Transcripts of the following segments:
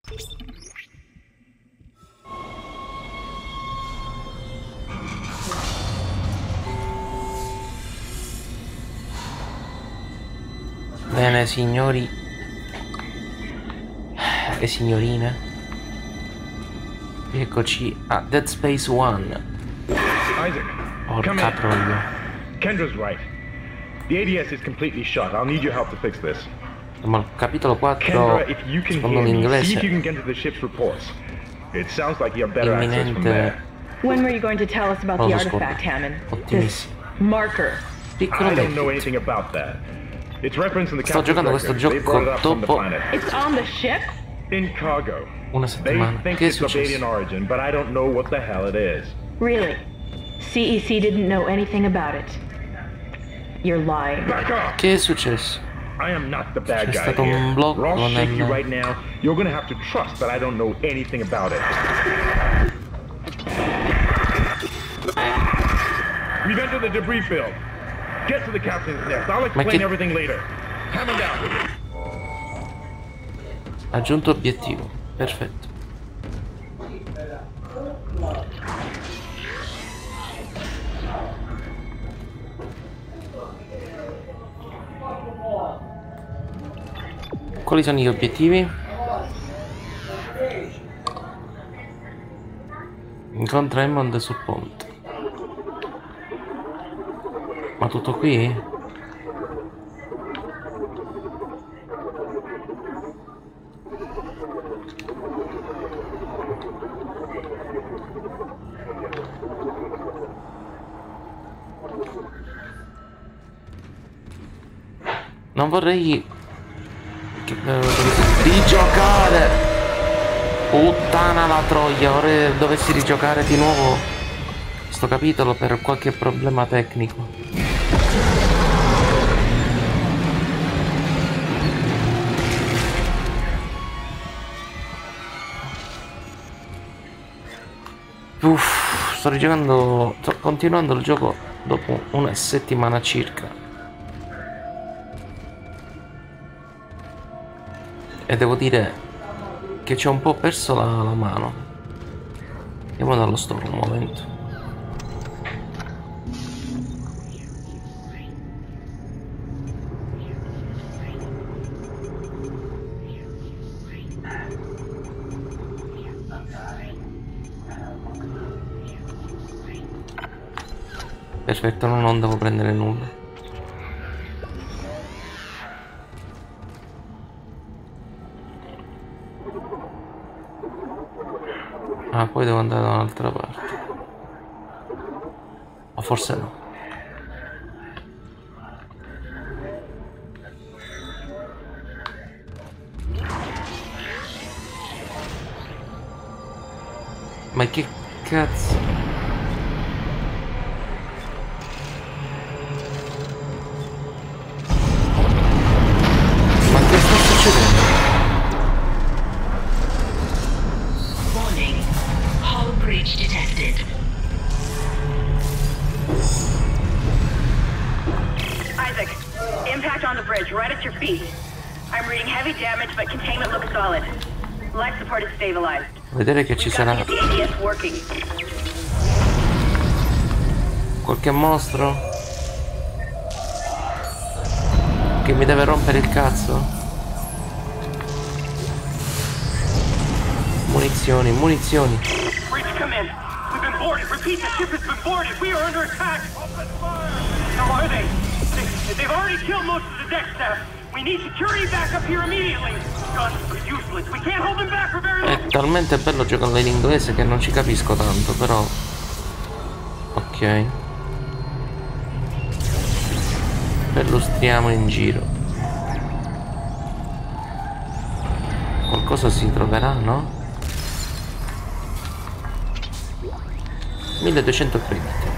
Bene, signori e signorine, eccoci a Dead Space 1. Isaac, Porca troia. Kendra's right. The ADS is completely shut. I'll need your help to fix this. Siamo al capitolo 4, Kendra, if you can secondo hear me, see if l'inglese. you can get to the ship's reports. It sounds like you have better access from there. When were you going to tell us about the artifact, Hammond? This marker. Piccolo I don't know Metti. anything about that. It's referenced in the Sto giocando captain's questo records. They brought it gioco up from the dopo planet. It's on the ship? In cargo. una They settimana. think Che è it's of alien successo? origin, but I don't know what the hell it is. Really? CEC didn't know anything about it. You're lying. Back off! Che è successo? I am not the bad C'è guy stato un here. blocco Or I'll shake you nel- right now. You're gonna have to trust that I don't know anything about it. We've entered the debris field. Get to the captain's nest. I'll explain che- everything later. Hammond out. Aggiunto obiettivo. Perfetto. Quali sono gli obiettivi? Incontra Hammond sul ponte. Ma tutto qui? Non vorrei che rigiocare. Puttana la troia, ora dovessi rigiocare di nuovo sto capitolo per qualche problema tecnico. Uff, sto continuando il gioco dopo una settimana circa. E devo dire che ci ho un po' perso la mano. Andiamo dallo store un momento. Perfetto, non devo prendere nulla. Ah, poi devo andare da un'altra parte. O forse no. Ma che cazzo? Ma che sta succedendo? Warning. Hull breach detected. Isaac, impact on the bridge, right at your feet. I'm reading heavy damage, but containment looks solid. Life support is stabilized. Vedere che ci We've got sarà the ADS working. qualche mostro che mi deve rompere il cazzo. Munizioni, munizioni. Breach, come in. We've been boarded. Repeat, the ship has been boarded. We are under attack. How are they? They've already killed most of the deck staff. We need security backup here immediately. Guns are useless. We can't hold them back for very long. È talmente bello giocare in inglese che non ci capisco tanto, però. Ok. Perlustriamo in giro. Qualcosa si troverà, no? 1200 crediti.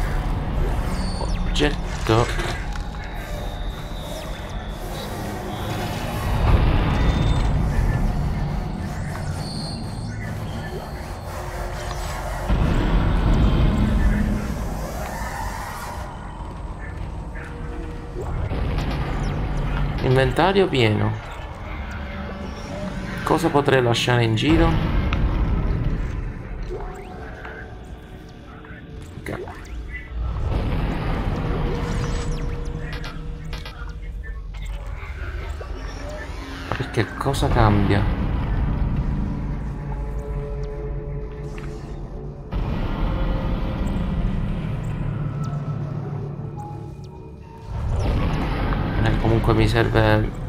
Oggetto. Inventario pieno. Cosa potrei lasciare in giro? Ok. Perché cosa cambia? Comunque mi serve...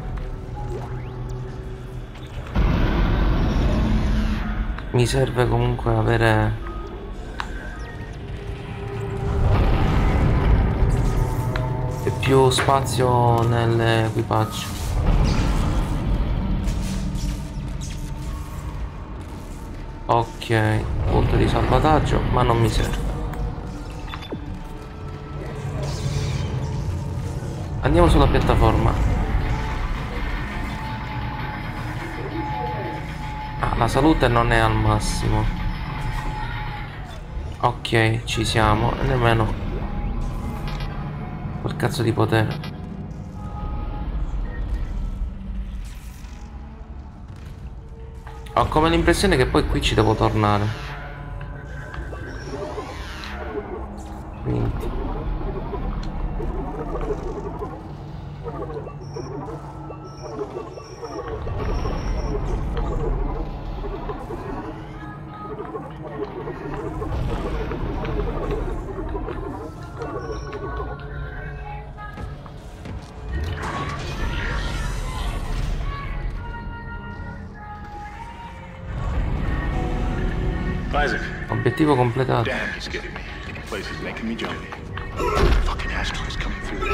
Mi serve comunque avere più spazio nell'equipaggio. Ok, punto di salvataggio, ma non mi serve. Andiamo sulla piattaforma. La salute non è al massimo. Ok, ci siamo. E nemmeno quel cazzo di potere. Ho come l'impressione che poi qui ci devo tornare. Quindi Isaac. obiettivo completato. Damn, he's getting me. The place is making me jumpy. Fucking asteroids coming through.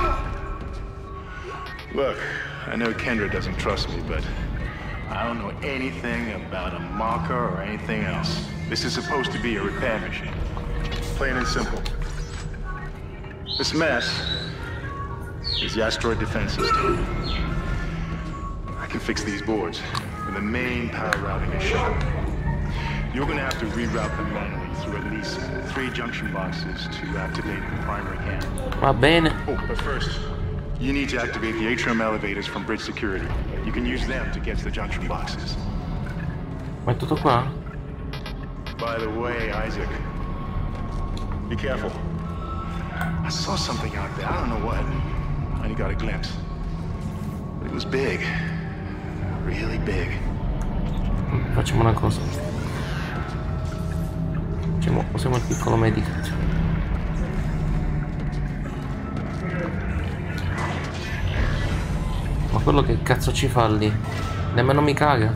Look, I know Kendra doesn't trust me, but I don't know anything about a marker or anything else. This is supposed to be a repair machine. Plain and simple. This mess is the asteroid defense system. I can fix these boards when the main power routing is shut. You're gonna have to reroute them manually through at least 3 junction boxes to activate the primary cam. Va bene. Oh, but first, you need to activate the atrium elevators from bridge security. You can use them to get to the junction boxes. Ma è tutto qua? By the way, Isaac, be careful. I saw something out there, I don't know what. I only got a glimpse. But it was big. Really big. Facciamo una cosa. Usiamo il piccolo medicat. Ma quello che cazzo ci fa lì? Nemmeno mi caga.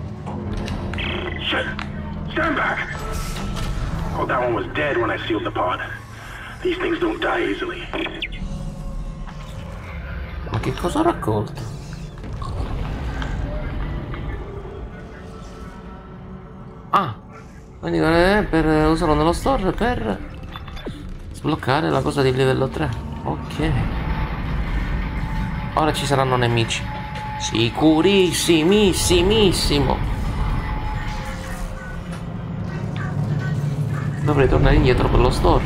Shit! Stand back! Oh, that one was dead when I sealed the pod. These things don't die easily. Ma che cosa ho raccolto? Ah! Quindi per usarlo nello store per sbloccare la cosa di livello 3. Ok. Ora ci saranno nemici. Sicurissimissimo. Dovrei tornare indietro per lo store.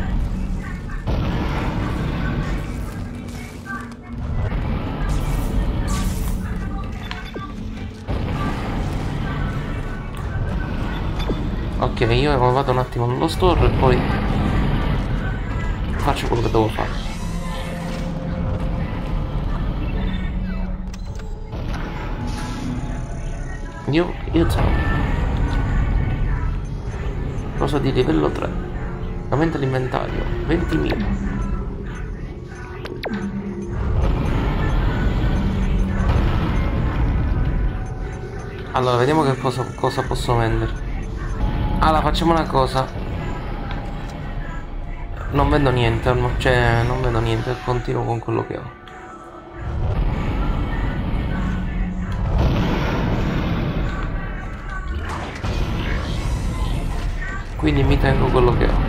Ok, io vado un attimo nello store e poi faccio quello che devo fare. New item. Cosa di livello 3. Aumenta l'inventario. 20.000. Allora, vediamo che cosa posso vendere. Allora, facciamo una cosa. Non vendo niente, cioè non vendo niente, continuo con quello che ho. Quindi mi tengo quello che ho.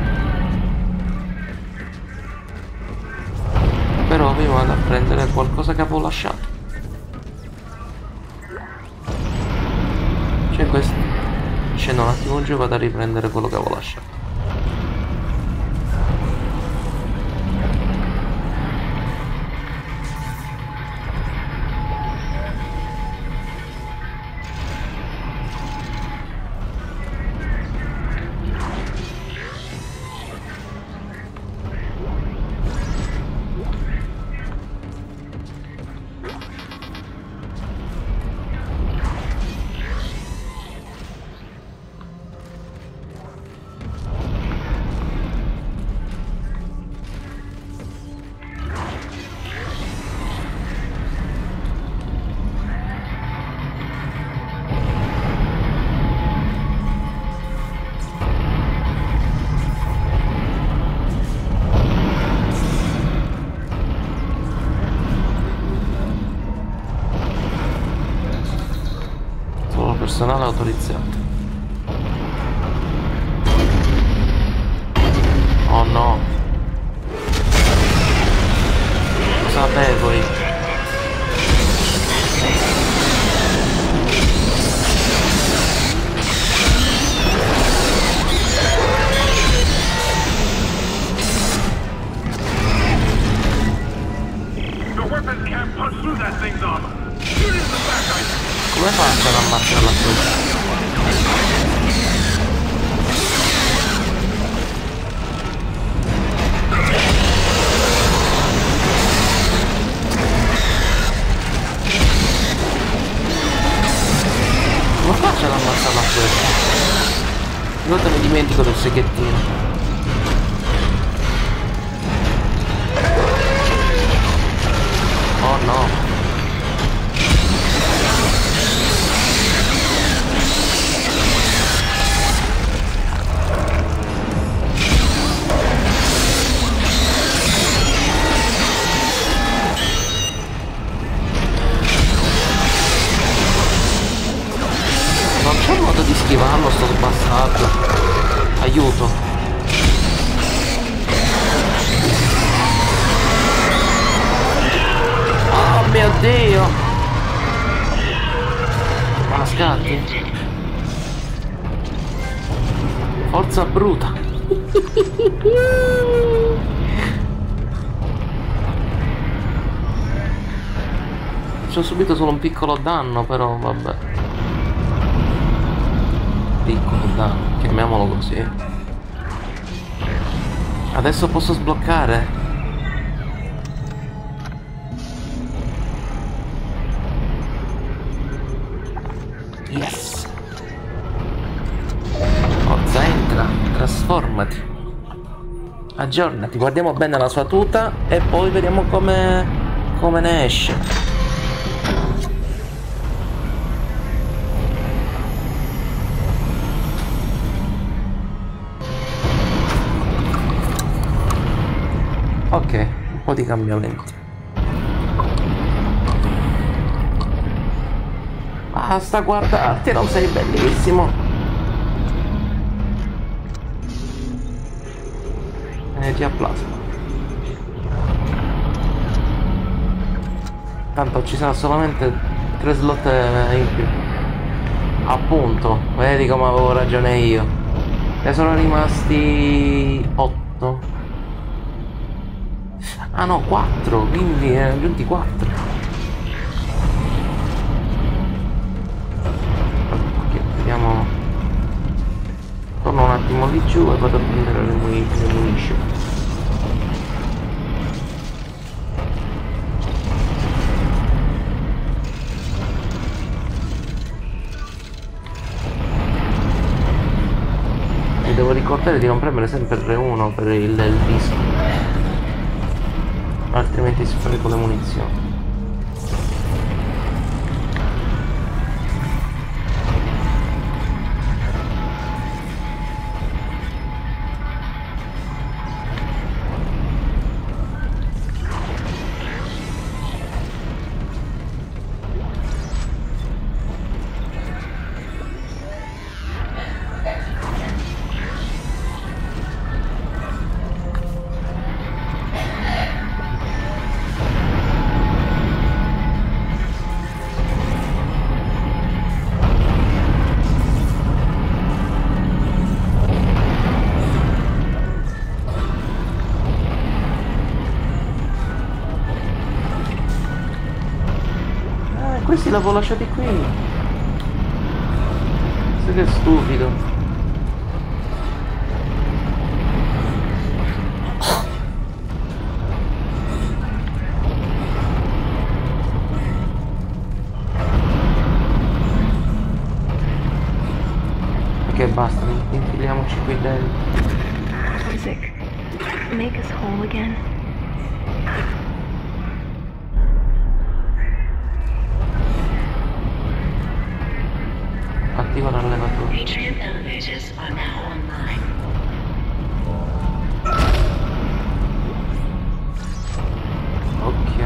Però mi vado a prendere qualcosa che avevo lasciato. Cioè questo. Scendo un attimo giù e vado a riprendere quello che avevo lasciato. personale autorizzato. Oh no. Cosa bevo io? Come faccio ad ammazzarla qui? Come faccio ad ammazzarla qui? Una volta mi dimentico del seghettino. Oh no. Non c'è modo di schivarlo sto bastardo. Aiuto. Oh mio Dio. Ma scatti. Forza bruta. Ci ho subito solo un piccolo danno, però vabbè. Piccolo danno, chiamiamolo così. Adesso posso sbloccare? Yes. Forza, entra, trasformati. Aggiornati, guardiamo bene la sua tuta e poi vediamo come ne esce. Ok, un po' di cambiamenti. Basta guardarti, non sei bellissimo. Energia plasma. Tanto ci sarà solamente 3 slot in più. Appunto, vedi come avevo ragione io. Ne sono rimasti 8. Ah no, 4, quindi ne aggiunti 4. Ok, vediamo. Torno un attimo lì giù e vado a prendere le munition. Mi devo ricordare di non premere sempre R1 per il disco. Altrimenti spreco le munizioni. Questi l'avevo lasciati qui. Sai che stupido. Ok, basta, infiliamoci qui dentro. Isaac, make us whole again. Attiva l'allevatore. Atrium elevators are now online. Ok.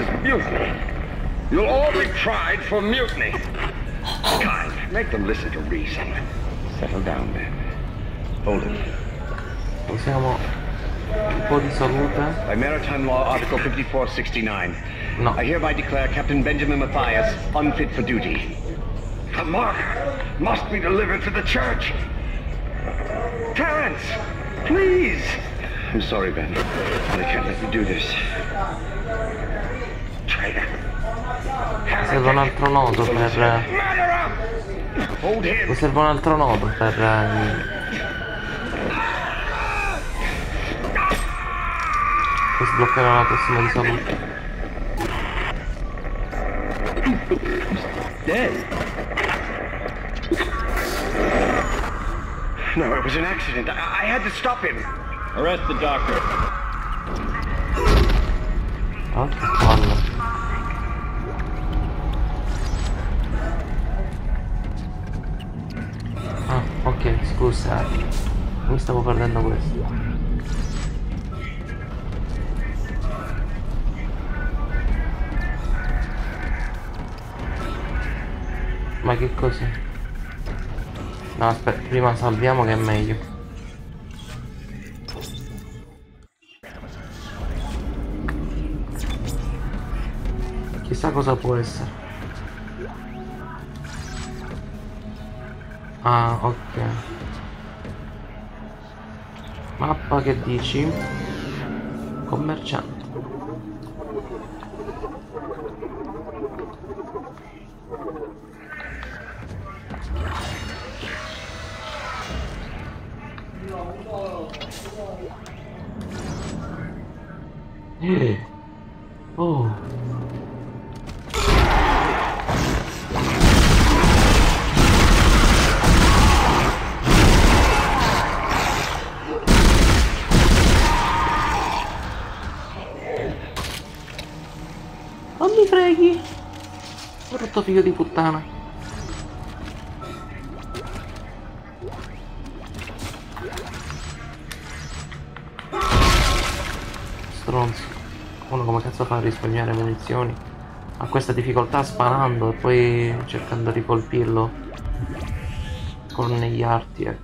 is mutiny. You'll all be tried for mutiny. Kind, make them listen to reason. Settle down, man. Hold it. Usiamo un po' di salute. By Maritime Law, Article 5469. No. I hereby declare Captain Benjamin Mathias unfit for duty. The mark must be delivered to the church. Terrence, please. I'm sorry, Ben, but I can't let you do this. Traitor. Serve un altro nodo per... Hold him. Mi serve un altro nodo per sbloccare la prossima di salute. Dead. No, it was an accident. I had to stop him. Arrest the doctor. Oh, che palle. Ah, ok, scusa. Mi stavo perdendo questo. Ma che cos'è? No, aspetta, prima salviamo che è meglio. Chissà cosa può essere. Ah, ok. Mappa, che dici? Commerciante. Oh. Non mi freghi, brutto figlio di puttana. Stronzo. Uno come cazzo fa a risparmiare munizioni a questa difficoltà sparando e poi cercando di colpirlo con gli arti, ecco.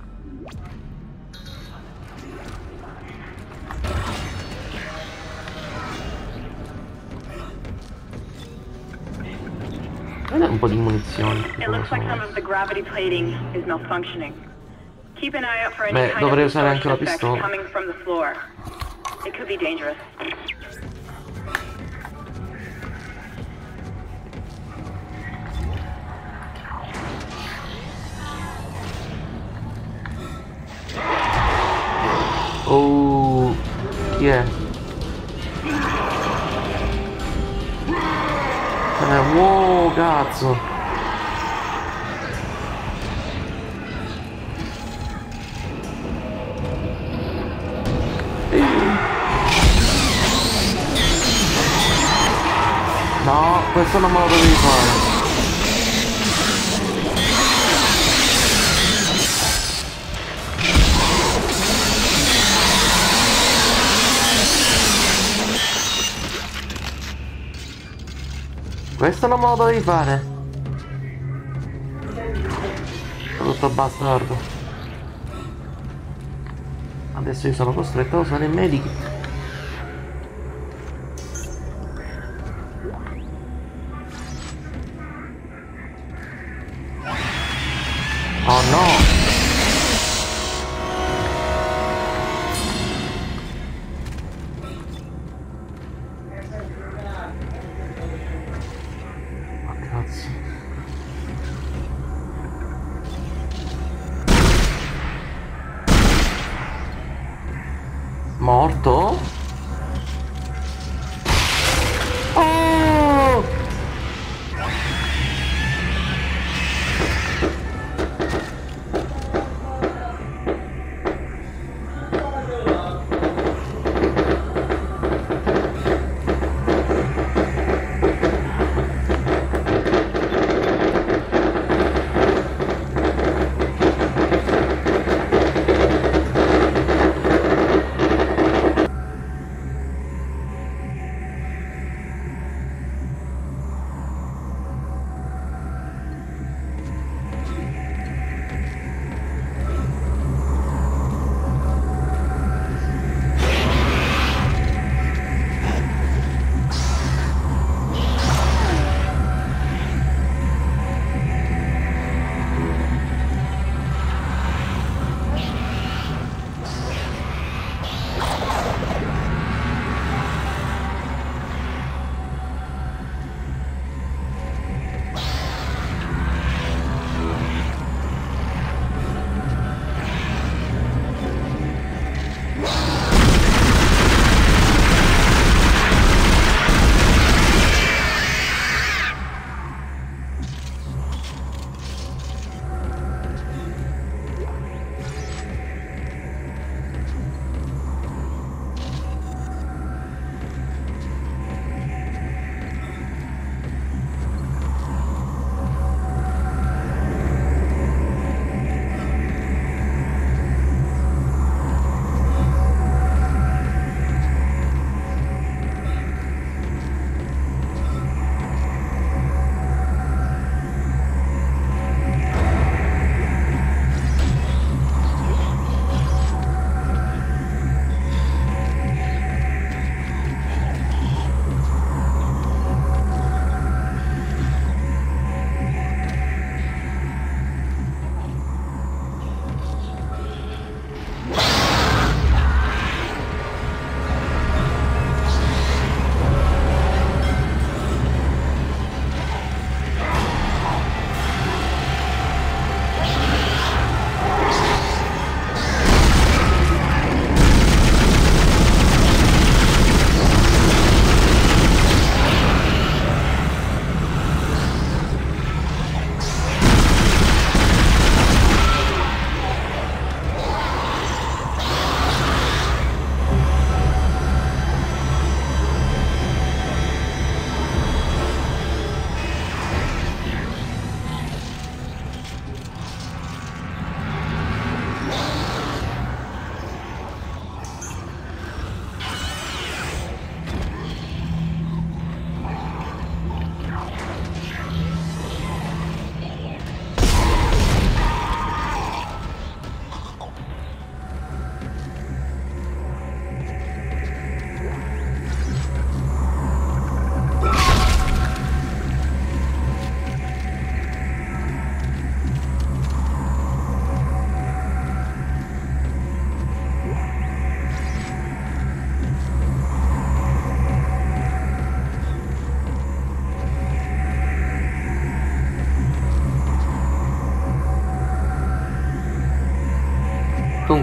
Vedi un po' di munizioni. It looks like some of the gravity plating is malfunctioning. Keep an eye out for any Beh, kind dovrei of usare anche la distortion pistola. effect coming from the floor. It could be dangerous. Oh, chi è? Wow, cazzo. No, questo non me lo dovevi fare. Questo non me lo dovevi fare. Brutto bastardo. Adesso io sono costretto a usare il medikit. Oh no! Morto? Oh!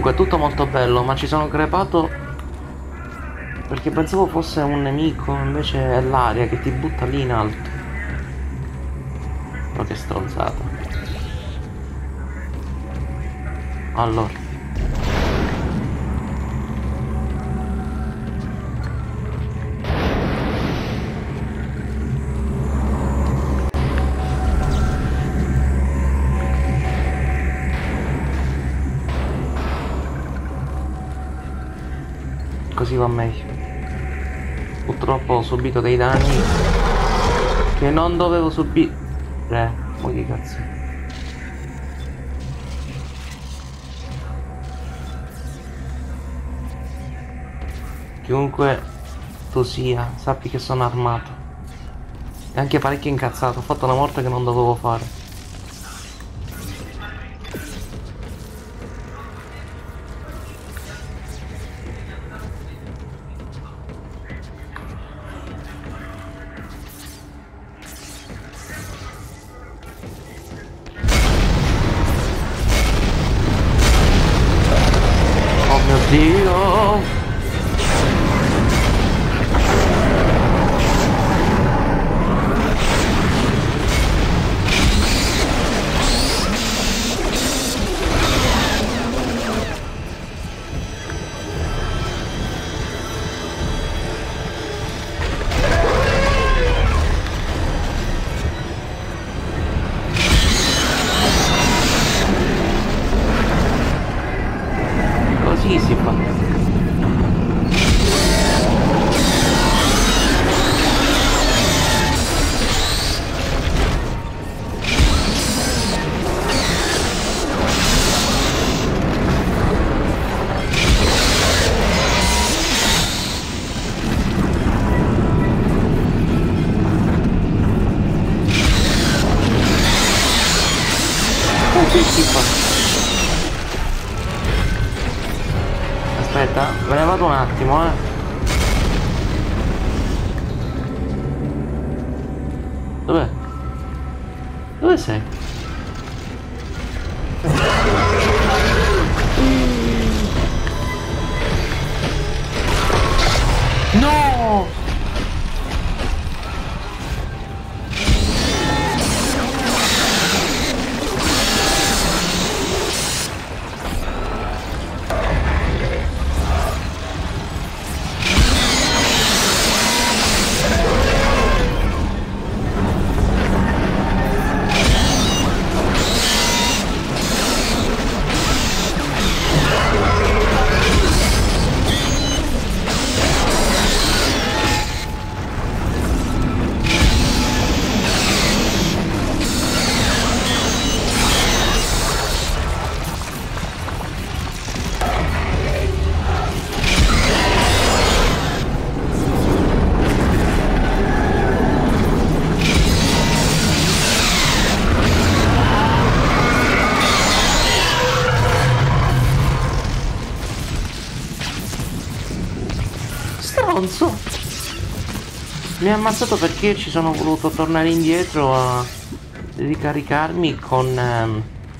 Comunque tutto molto bello, ma ci sono crepato perché pensavo fosse un nemico, invece è l'aria che ti butta lì in alto. Ma che stronzata. Allora. Così va meglio. Purtroppo ho subito dei danni che non dovevo subire. Ma che cazzo. Chiunque tu sia, sappi che sono armato. E anche parecchio incazzato. Ho fatto una morte che non dovevo fare. Dio! Così si fa. Così si fa. Aspetta, me ne vado un attimo, Dov'è? Dove sei? No! Stronzo! Mi ha ammazzato perché ci sono voluto tornare indietro a ricaricarmi con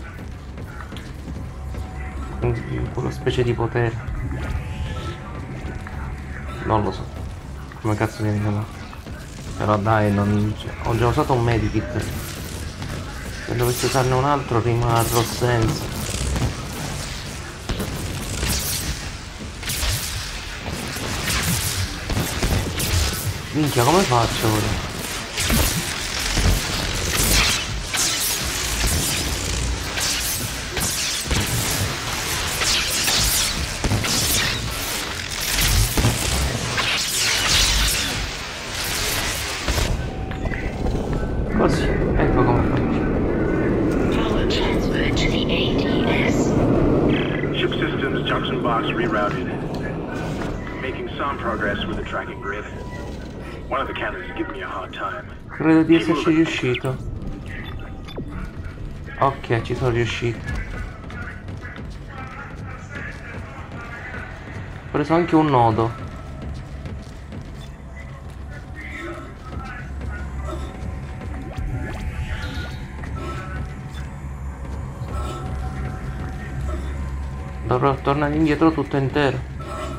quella specie di potere. Non lo so come cazzo viene chiamato. Però dai, ho già usato un medikit. Se dovessi usarne un altro rimarrò senza. Minchia, come faccio ora? Così, ecco come faccio. Power transfer to the ADS. Ship systems junction box rerouted. Making some progress with the tracking grid. One of the cannons is giving me a hard time. Credo di esserci riuscito. Ok, ci sono riuscito. Ho preso anche un nodo. dovrò tornare indietro tutto intero.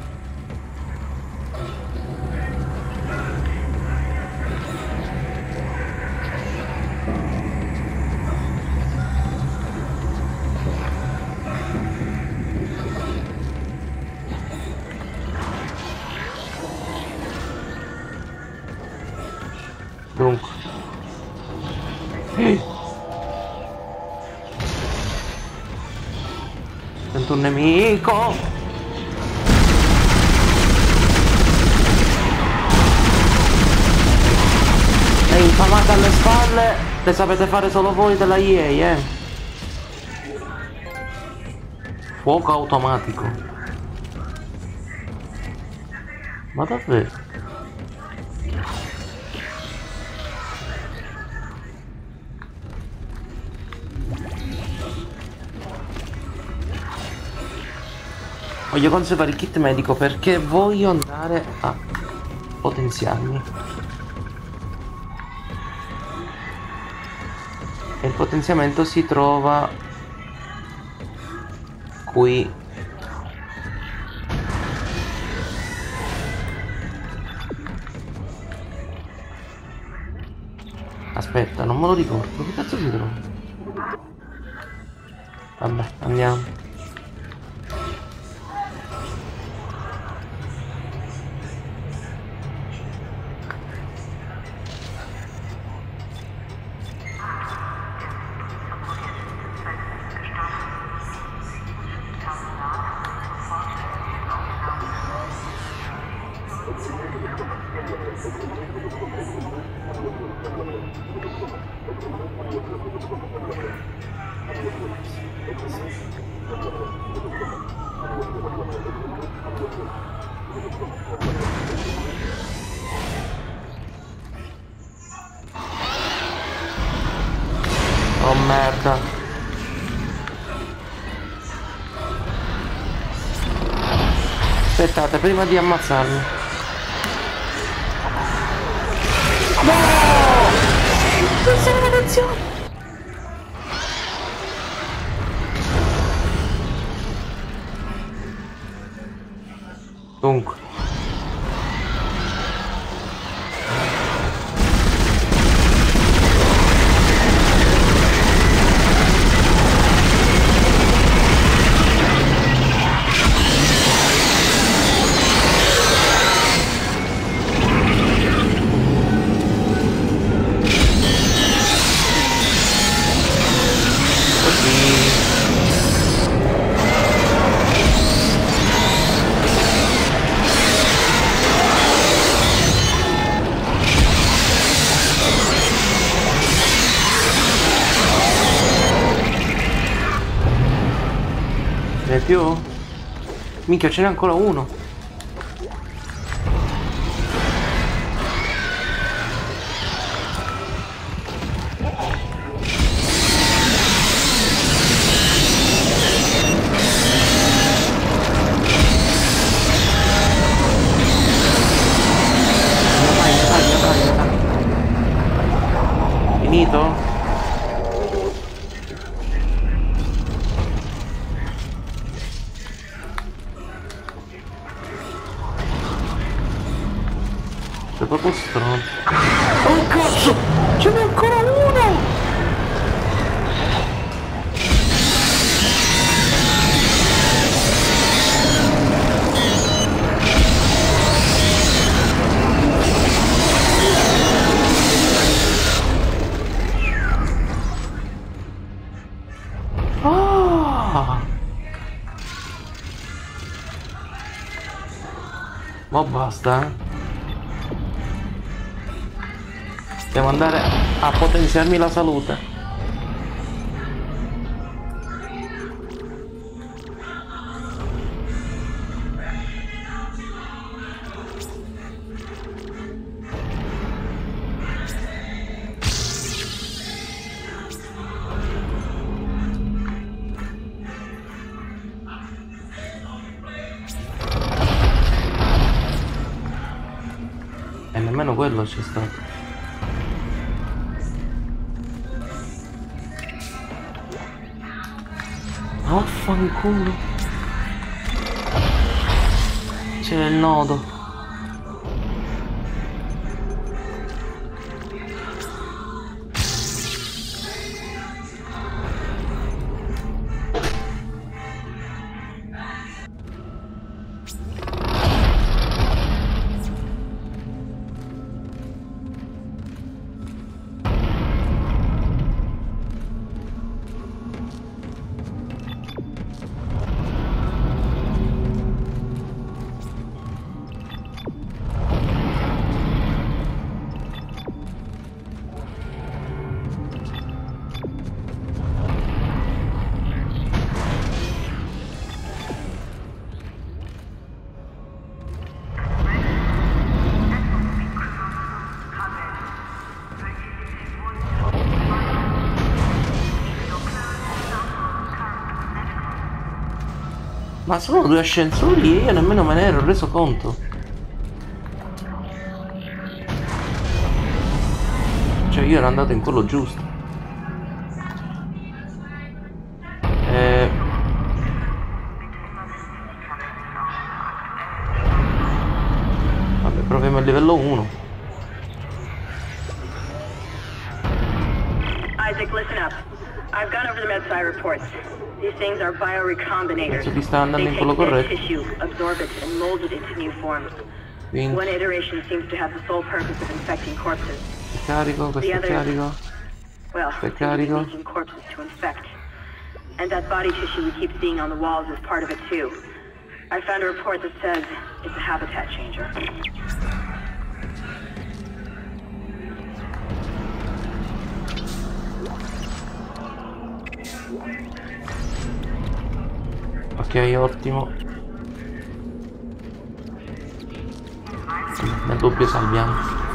Dunque. Sento un nemico. È infamata alle spalle. Le sapete fare solo voi della EA, Fuoco automatico. Ma davvero? Voglio conservare il kit medico perché voglio andare a potenziarmi. E il potenziamento si trova qui. Aspetta, non me lo ricordo. Dove cazzo si trova? Vabbè, andiamo. Oh merda. Aspettate prima di ammazzarmi. No! Questa è una lezione. Dunque. Ne più? Minchia, ce n'è ancora uno. Finito? È proprio strano. Oh cazzo! Ce n'è ancora uno! Ah! Ma basta, Devo andare a potenziarmi la salute. E nemmeno quello c'è stato. Vaffanculo. C'era il nodo. Ma sono due ascensori e io nemmeno me ne ero reso conto. Cioè io ero andato in quello giusto. Vabbè, proviamo il livello 1. Isaac, listen up. I've gone over the MedSci reports. These things are biorecombinators. Penso di stare andando in quello They take dead corretto. tissue, absorb it, and mold it into new forms. Quindi One iteration seems to have the sole purpose of infecting corpses. carico, questo è carico. Well, Questo è carico. using corpses to infect. And that body tissue we keep seeing on the walls is part of it too. I found a report that says it's a habitat changer. Ok, ottimo. Nel dubbio salviamo.